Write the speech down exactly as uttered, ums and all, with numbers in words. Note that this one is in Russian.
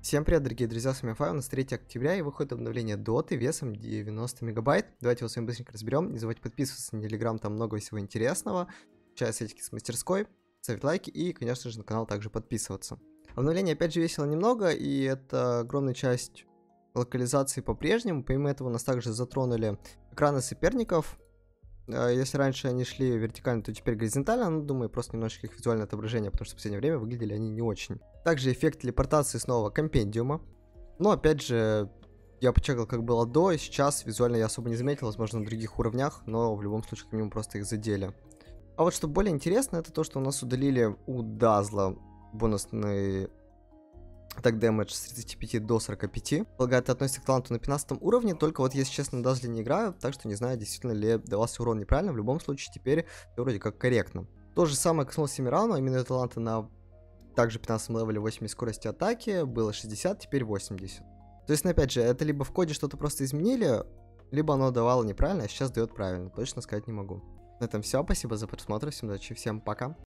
Всем привет, дорогие друзья, с вами Фай, у нас третьего октября и выходит обновление доты весом девяносто мегабайт. Давайте его с вами быстренько разберем. Не забывайте подписываться на телеграм, там много всего интересного. Включая сетики с мастерской, ставить лайки и, конечно же, на канал также подписываться. Обновление опять же весело немного, и это огромная часть локализации по-прежнему. Помимо этого у нас также затронули экраны соперников. Если раньше они шли вертикально, то теперь горизонтально. Ну, думаю, просто немножечко их визуальное отображение, потому что в последнее время выглядели они не очень. Также эффект телепортации снова компендиума. Но, опять же, я почекал, как было до, и сейчас визуально я особо не заметил, возможно, на других уровнях, но в любом случае, к нему просто их задели. А вот что более интересно, это то, что у нас удалили у Дазла бонусный атак дэмэдж с тридцати пяти до сорока пяти. Полагаю, это относится к таланту на пятнадцатом уровне, только вот, если честно, на Дазле не играю, так что не знаю, действительно ли давался урон неправильно. В любом случае, теперь все вроде как корректно. То же самое коснулось Семирауна, именно таланты на также пятнадцатом левеле восемьдесят скорости атаки, было шестьдесят, теперь восемьдесят. То есть, ну, опять же, это либо в коде что-то просто изменили, либо оно давало неправильно, а сейчас дает правильно, точно сказать не могу. На этом все, спасибо за просмотр, всем удачи, всем пока.